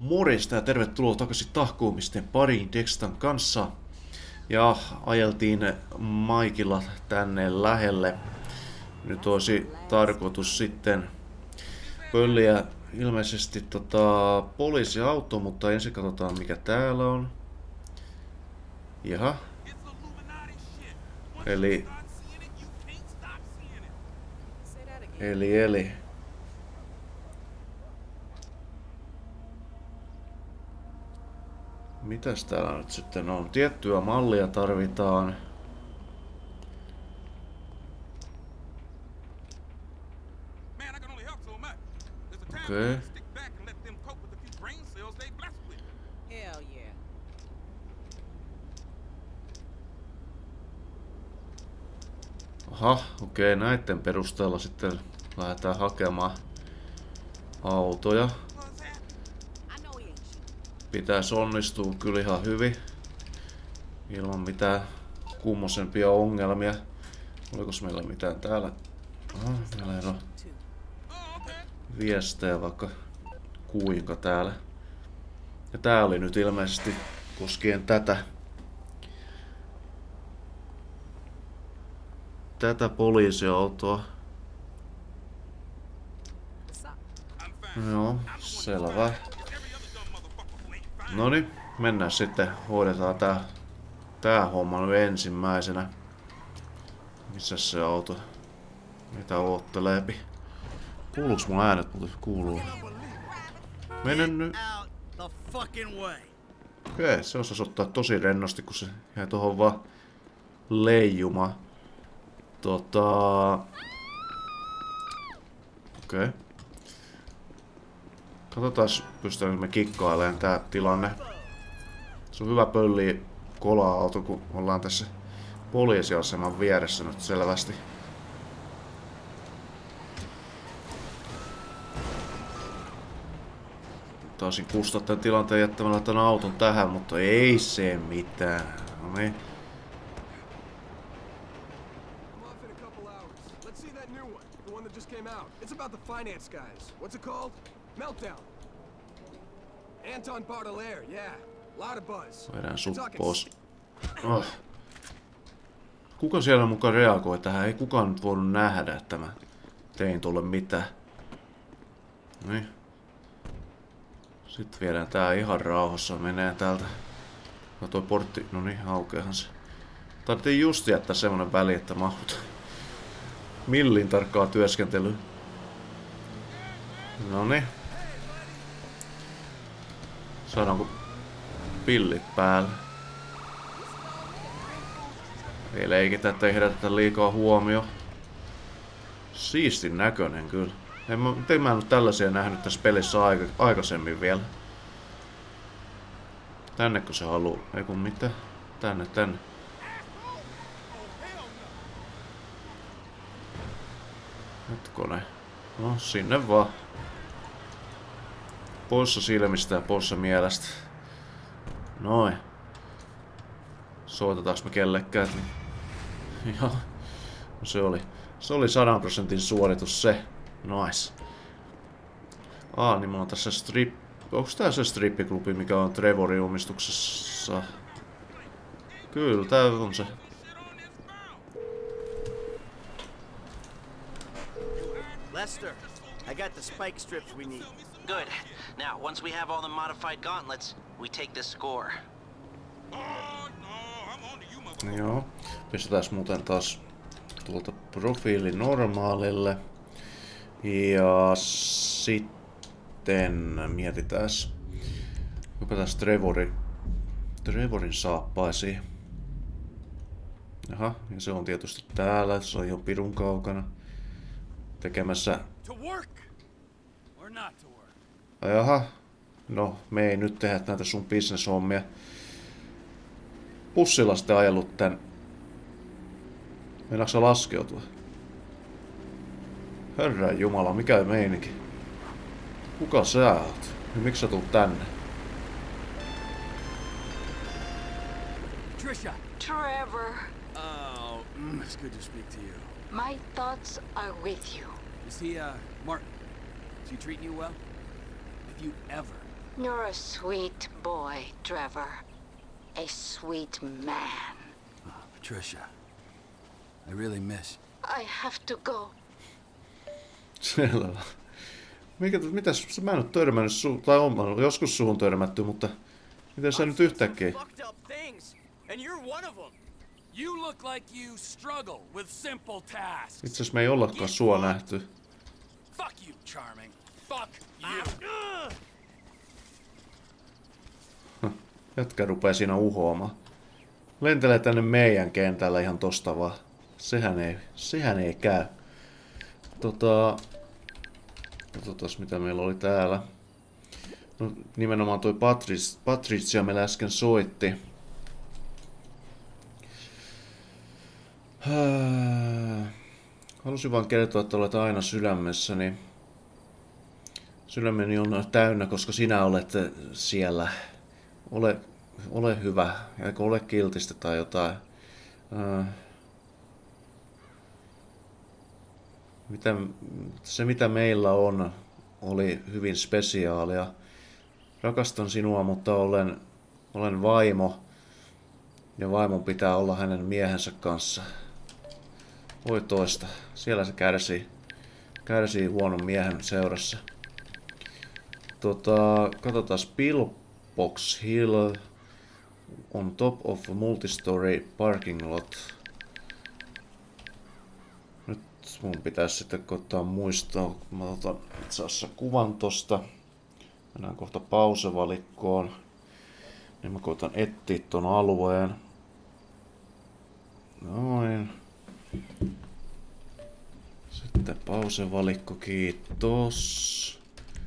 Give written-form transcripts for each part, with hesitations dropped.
Morjesta ja tervetuloa takaisin tahkoamisten pariin Dextan kanssa. Ja ajeltiin Maikilla tänne lähelle. Nyt olisi tarkoitus sitten pölliä ilmeisesti poliisiauto, mutta ensin katsotaan mikä täällä on. Jaha. Eli. Mitäs täällä nyt sitten on? Tiettyä mallia tarvitaan. Okei. Aha, okei, näiden perusteella sitten lähdetään hakemaan autoja. Pitäisi onnistua kyllä ihan hyvin. Ilman mitään kummosempia ongelmia. Olikos meillä mitään täällä? Aha, meillä ei ole viestejä vaikka kuinka täällä. Ja tää oli nyt ilmeisesti koskien tätä poliisiautoa. Joo, selvä. Noniin, mennään sitten. Hoidetaan tää homma nyt ensimmäisenä. Missä se auto? Mitä ootteleepi? Kuuluuks mun äänet? Kuuluu. Mene nyt. Okei, se osasi ottaa tosi rennosti, kun se jäi tohon vaan leijumaan. Okei. Katsotaan, pystytäänkö me kikkailemaan tää tilanne. Se on hyvä pölliä kola-auto, kun ollaan tässä poliisiaseman vieressä nyt selvästi. Taisin kustaa tän tilanteen jättämällä tän auton tähän, mutta ei se mitään. No niin. Vedän sut pois. Oh. Kuka siellä mukaan reagoi tähän? Ei kukaan nyt voinut nähdä, että mä tein tuolle mitään. Niin. Sitten viedään tää ihan rauhassa. Menee täältä. No toi portti, no niin, aukeahan se. Tarvittiin just jättää semmonen väli, että mahut. Millin tarkkaa työskentelyä. Noniin. Saadaanko pillit päälle? Ei leikitä, ettei herätetä liikaa huomio. Siistin näköinen kyllä. Miten mä en ole tällaisia nähnyt tässä pelissä aikaisemmin vielä. Tännekö se haluu? Ei kun mitä? Tänne. Hetkonen. No sinne vaan. Poissa silmistä ja poissa mielestä. Noin. Soitetaanko me kellekään? Joo. No se oli 100% suoritus se. Nice. Niin mulla on tässä onks tää se strippiklubi, mikä on Trevorin omistuksessa? Kyllä, tää on se. Lester, I got the spike strips we need. Good. Now, once we have all the modified gauntlets, we take the score. Joo. Pistetään muuten taas tuolta profiili normaalille. Ja sitten mietitääs. Hypätääs Trevorin saappaisiin. Jaha, ja se on tietysti täällä, se on jo pirun kaukana. Tekemässä. Jaha. No, me ei nyt tehdä näitä sun business-hommia. Bussilla sitten ajellut tän. Meinaatko sä laskeutua? Herran jumala, mikä meininki? Kuka sä oot? Ja miksi sä tuut tänne? Trisha! Trevor. Oh, it's good to speak to you. My thoughts are with you. Is he, Martin? Is he treating you well? If you ever You're a sweet boy, Trevor. A sweet man. Patricia, I really miss. I have to go. Selvä. Mitäs, mä en oo törmännyt tai on joskus suhun törmätty, mutta miten sä nyt yhtäkkiä? Fucked up things, and you're one of them. You look like you struggle with simple tasks. Itse asiassa me ei ollakaan sua nähty. Fuck you, Charming. Fuck you. Jätkä rupee siinä uhoamaan. Lentelee tänne meidän kentällä ihan tosta vaan. Sehän ei käy. Katsotaan mitä meillä oli täällä. No, nimenomaan toi Patricia meillä äsken soitti. Halusin vaan kertoa, että olet aina sydämessäni. Sydämeni on täynnä, koska sinä olet siellä. Ole hyvä, eikä ole kiltistä tai jotain. Mitä meillä on, oli hyvin spesiaalia. Rakastan sinua, mutta olen vaimo. Ja vaimon pitää olla hänen miehensä kanssa. Voi toista. Siellä se kärsii huonon miehen seurassa. Katsotaan Pillbox Hill on top of a multi-story parking lot. Nyt mun pitäisi sitten koittaa muistaa. Mä otan itse asiassa kuvan tosta. Mennään kohta pausevalikkoon. Niin mä koitan etsiä ton alueen. Noin. Sitten pausevalikko, kiitos.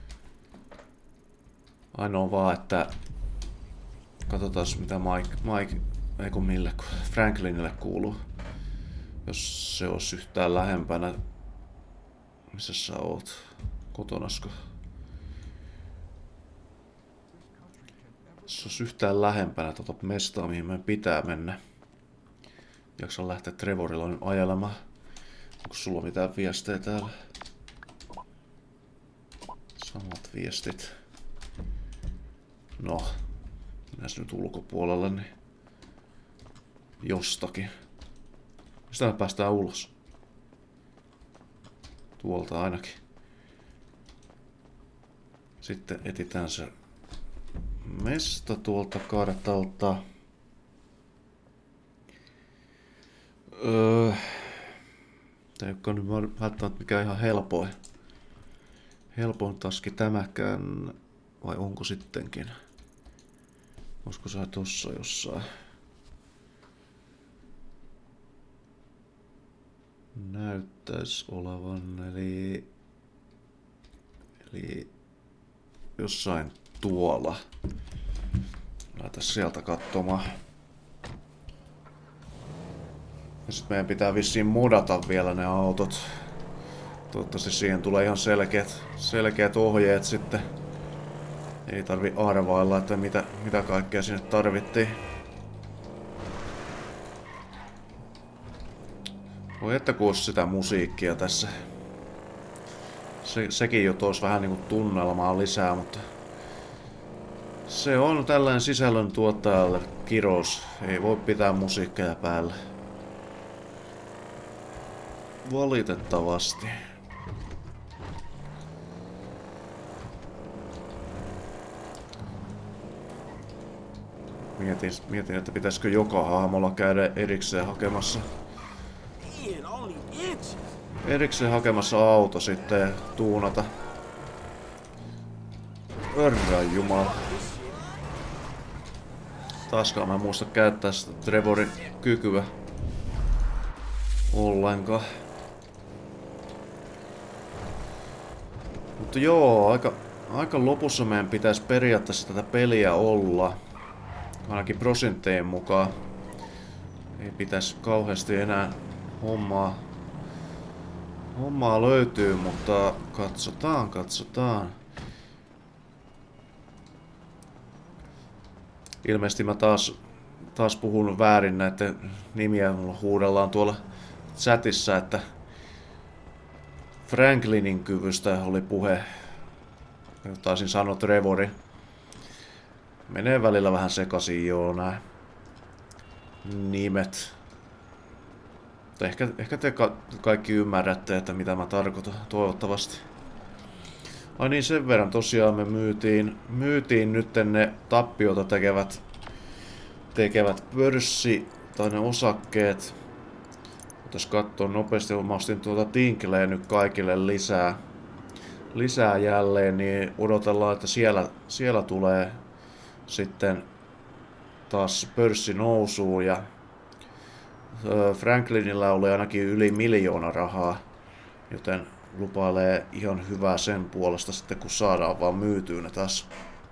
Ainoa vaan, että katsotaan mitä Franklinille kuuluu. Jos se olisi yhtään lähempänä. Missä sä oot? Kotonasko? Jos olisi yhtään lähempänä tuota mestaa, mihin meidän pitää mennä. Jaksan lähteä Trevorilla nyt ajelemaan. Onko sulla mitään viestejä täällä? Samat viestit. No, näissä nyt ulkopuolella, niin jostakin. Mistä me päästään ulos? Tuolta ainakin. Sitten etsitään se mesta tuolta kartalta. Tää ei olekaan nyt välttämättä mikään ihan helpoin taski tämäkään. Vai onko sittenkin? Olisiko sä tossa jossain? Näyttäis olevan, eli jossain tuolla. Lähdetään sieltä katsomaan. Ja sit meidän pitää vissiin modata vielä ne autot. Toivottavasti siihen tulee ihan selkeät ohjeet sitten. Ei tarvi arvailla, että mitä kaikkea sinne tarvittiin. Voi että kuusi sitä musiikkia tässä. Sekin jo tois vähän niinku tunnelmaa lisää, mutta se on tällainen sisällön tuottajalle kirous. Ei voi pitää musiikkia päällä. Valitettavasti. Mietin, että pitäisikö joka hahmolla käydä erikseen hakemassa auto sitten ja tuunata. Herran jumala. Taaskaan mä en muista käyttää sitä Trevorin kykyä ollenkaan. Mutta joo, aika lopussa meidän pitäisi periaatteessa tätä peliä olla. Ainakin prosenttien mukaan. Ei pitäisi kauheasti enää hommaa löytyy, mutta katsotaan. Ilmeisesti mä taas puhun väärin näiden nimiä. Mulla huudellaan tuolla chatissa, että Franklinin kyvystä oli puhe. Taisin sanoa Trevorin. Menee välillä vähän sekaisin joo nää nimet. Mutta ehkä te kaikki ymmärrätte, että mitä mä tarkoitan, toivottavasti. Ai niin, sen verran tosiaan me myytiin nyt ne tappiota tekevät pörssi tai ne osakkeet. Jos katsoo nopeasti, mä ostin tuota Tinkleä nyt kaikille lisää jälleen, niin odotellaan, että siellä tulee sitten taas pörssi nousuu ja Franklinilla oli ainakin yli 1 miljoona rahaa, joten lupailee ihan hyvää sen puolesta sitten kun saadaan vaan myytyä ne taas.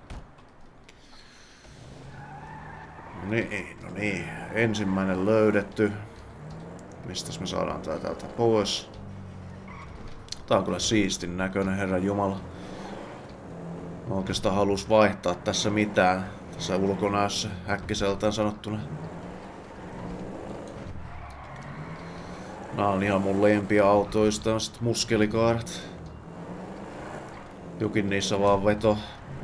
No niin, ensimmäinen löydetty. Mistäs me saadaan tää täältä pois? Tää on kyllä siistin näköinen, herran jumala. Mä oikeastaan halus vaihtaa tässä mitään. Tässä ulkonäössä äkkiseltään sanottuna. Nää on ihan mun lempiautoista, on sit muskelikaaret. Jokin niissä vaan veto.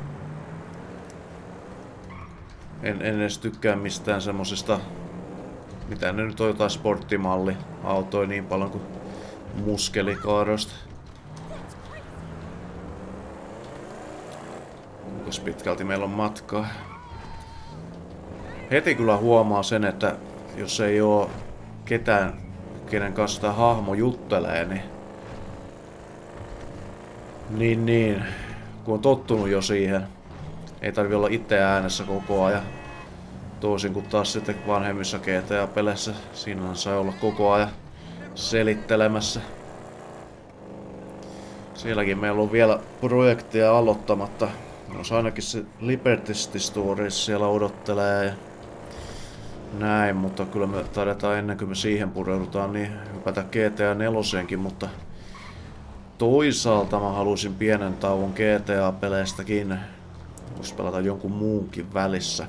En edes tykkää mistään semmosista, mitä ne nyt on, jotain sporttimalli autoja niin paljon kuin muskelikaaroista. Kuinkas pitkälti meillä on matkaa? Heti kyllä huomaa sen, että jos ei oo ketään, kenen kanssa tämä hahmo juttelee, niin kun on tottunut jo siihen, ei tarvi olla itse äänessä koko ajan. Toisin kuin taas sitten vanhemmissa GTA-peleissä, siinä sai olla koko ajan selittelemässä. Sielläkin meillä on vielä projekteja aloittamatta. Jos ainakin se Liberty Stories siellä odottelee ja näin, mutta kyllä me taidetaan ennen kuin me siihen pureudutaan, niin hypätä GTA 4:eenkin, mutta toisaalta mä haluaisin pienen tauon GTA-peleistäkin. Voisi pelata jonkun muunkin välissä.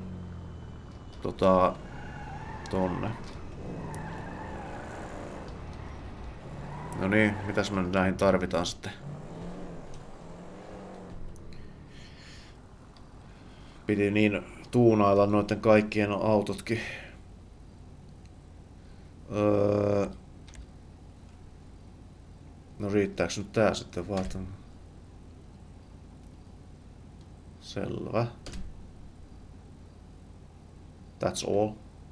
Tonne. No niin, mitäs me nyt näihin tarvitaan sitten? Piti niin tuunailla noiden kaikkien autotkin. No riittääks nyt tää sitten vaan? Selvä. That's all.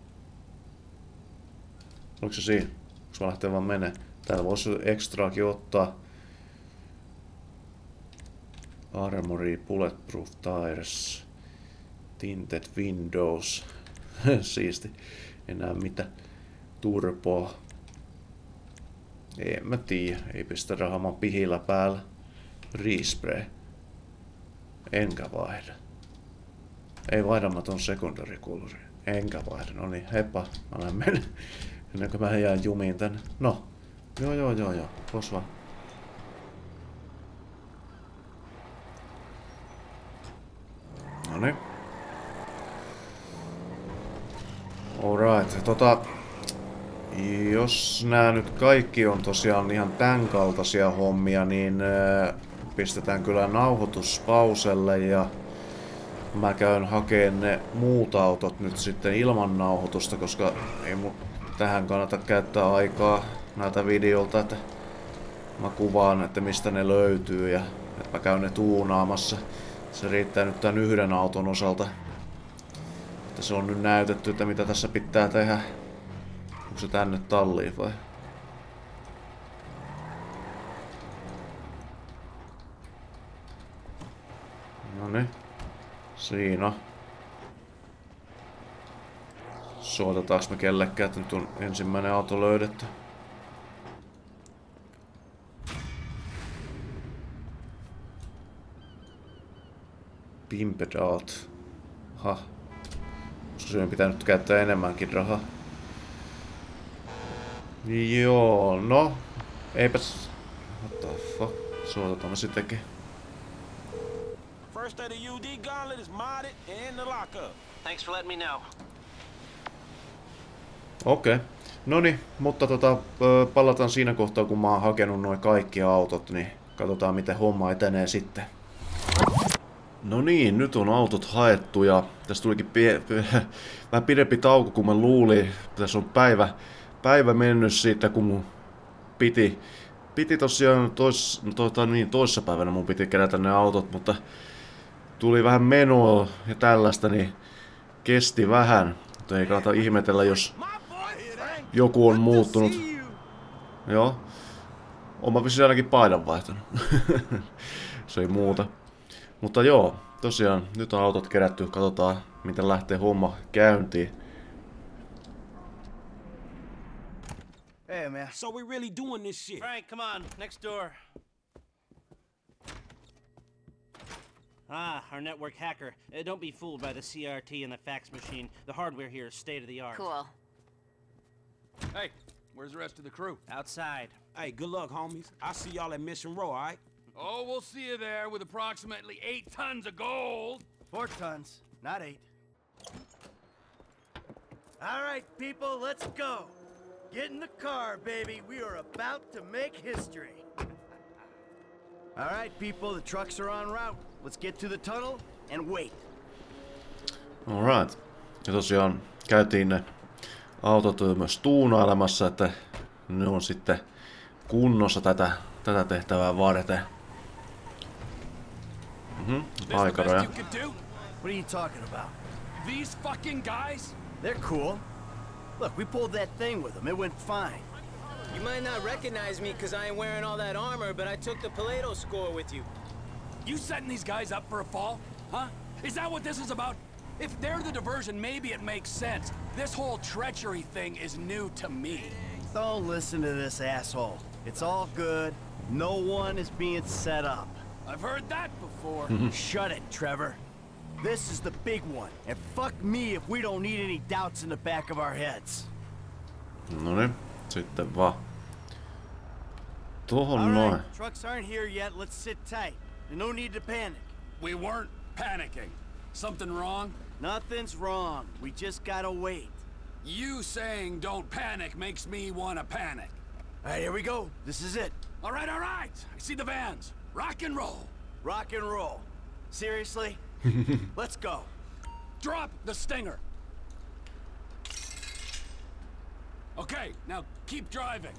Oliko se siinä? Onks mä lähtee vaan menee? Täällä voisi ekstraakin ottaa. Armory, bulletproof tires. Tinted windows. Siisti. Enää mitä. Turboa. En mä tiedä. Ei pistä rahamaan pihillä päällä. Respray. Enkä vaihda. Ei vaihda mä ton secondary colori. Enkä vaihda. No niin, heippa. Mä lähden mennä. Ennen kuin mä jään jumiin tänne. No. Joo. Pos vaan. Noniin. Alright. Jos nää nyt kaikki on tosiaan ihan tän kaltaisia hommia, niin pistetään kyllä nauhoitus pauselle ja mä käyn hakeen ne muut autot nyt sitten ilman nauhoitusta, koska ei mun tähän kannata käyttää aikaa näiltä videolta, että mä kuvaan, että mistä ne löytyy ja että mä käyn ne tuunaamassa. Se riittää nyt tän yhden auton osalta. Että se on nyt näytetty, että mitä tässä pitää tehdä. Onko se tänne talliin vai? Noniin. Siinä. Soitetaanko me kellekään, että nyt on ensimmäinen auto löydetty? Pimped out. Ha. Koska se on pitänyt käyttää enemmänkin rahaa. Joo, no. Eipäs. What the fuck? Soitetaan me sittenkin. First of the UD gauntlet is modded and in the lockup. Thanks for letting me know. Okei. Noniin, mutta palataan siinä kohtaa, kun mä oon hakenut noin kaikki autot, niin katsotaan miten homma etenee sitten. No niin, nyt on autot haettu ja tässä tulikin vähän pidempi tauko kuin mä luulin. Tässä on päivä mennyt siitä, kun mun piti tosiaan toissapäivänä mun piti kerätä ne autot, mutta tuli vähän menoa ja tällaista, niin kesti vähän. Mutta ei kannata ihmetellä, jos joku on muuttunut. Joo. Oma vissiin ainakin paidan vaihtanut. Se ei muuta. Mutta joo, tosiaan nyt on autot kerätty. Katsotaan, miten lähtee homma käyntiin. Hey, man. So we really doing this shit? Frank, come on. Next door. Ah, our network hacker. Don't be fooled by the CRT and the fax machine. The hardware here is state of the art. Cool. Hey, where's the rest of the crew? Outside. Hey, good luck, homies. I'll see y'all at Mission Row, all right? Oh, we'll see you there with approximately 8 tons of gold. 4 tons, not 8. All right, people, let's go. Get in the car, baby. We are about to make history. All right, people, the trucks are en route. Let's get to the tunnel and wait. Alright. Ja tosiaan käytiin ne autot myös tuunailemassa, että ne on sitten kunnossa tätä tehtävää varten. Aikaraja. What are you talking about? These fucking guys? They're cool. Look, we pulled that thing with them. It went fine. You might not recognize me because I ain't wearing all that armor, but I took the Paleto score with you. You setting these guys up for a fall? Huh? Is that what this is about? If they're the diversion, maybe it makes sense. This whole treachery thing is new to me. Don't listen to this asshole. It's all good. No one is being set up. I've heard that before. Shut it, Trevor. This is the big one. And fuck me if we don't need any doubts in the back of our heads. No niin, sitten vaan. Tohon All noin. right, trucks aren't here yet. Let's sit tight. No need to panic. We weren't panicking. Something wrong? Nothing's wrong. We just gotta wait. You saying don't panic makes me want to panic. All right, here we go. This is it. All right, all right. I see the vans. Rock and roll. Rock and roll. Seriously? Let's go. Drop the stinger. Okay, now keep driving.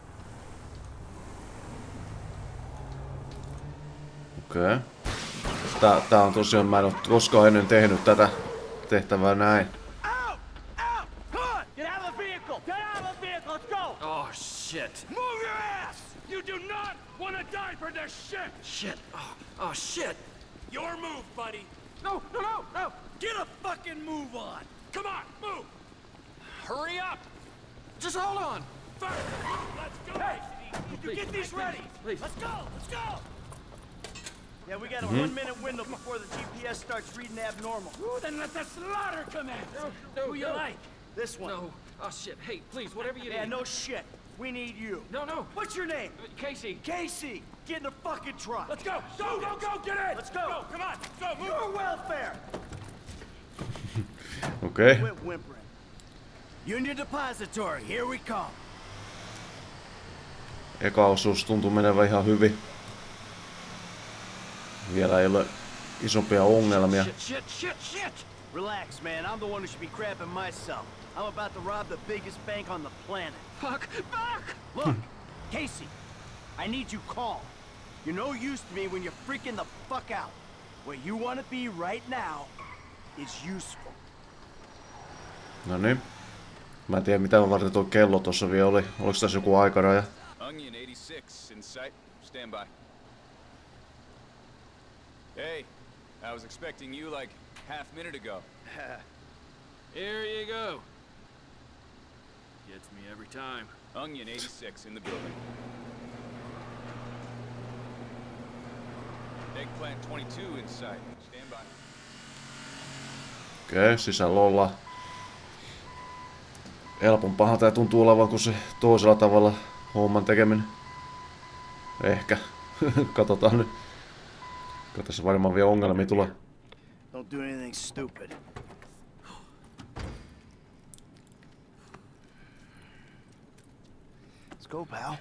Okei. Tää on tosiaan, mä en oo koskaan ennen tehnyt tätä tehtävää näin. Out! Out! Come on! Get out of the vehicle! Get out of the vehicle! Let's go! Oh, shit. Move your ass! You do not want to die for this shit! Shit. Oh, shit. Your move, buddy. No, no, no, no. Get a fucking move on! Come on, move. Hurry up. Just hold on. First, let's go. Hey, You get these ready! Please. Let's go! Let's go! Yeah, we got a 1-minute window before the GPS starts reading abnormal. Ooh, then let the slaughter commence. No, Who you like? This one. No. Oh, shit. Hey, please, whatever you Yeah, need. no shit. We need you. No. What's your name? Casey. Casey! Get in the fucking truck! Let's go. Go, go, go. Get in. Let's go. Come on. Go, move. Your welfare! Okei. Quit whimpering. Union Depository, here we come. Eka osuus tuntuu menevän ihan hyvin. Vielä ei ole isompia ongelmia. Shit. Relax, man. I'm the one who should be crapping myself. I'm about to rob the biggest bank on the planet. Fuck. Look, Casey, I need you calm. You're no use to me when you're freaking the fuck out. Where you want to be right now is useful. No niin. Mä en tiedä mitä varten tuo kello tossa vielä oli. Oliko tässä joku aikaraja? Onion 86 in sight. Stand by. Hey, I was expecting you like half minute ago. Here you go. Gets me every time. Onion 86 in the building. Eggplant 22 in sight. Stand by. Okei, sisällä ollaan. Helpompaahan tää tuntuu olevan kuin se toisella tavalla homman tekeminen. Ehkä. Katsotaan nyt. Kyllä tässä varmaan vielä ongelmia tulee. Don't do anything stupid. Let's go, pal.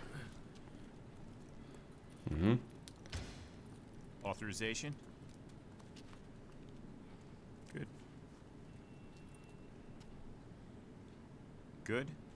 Authorization? Good?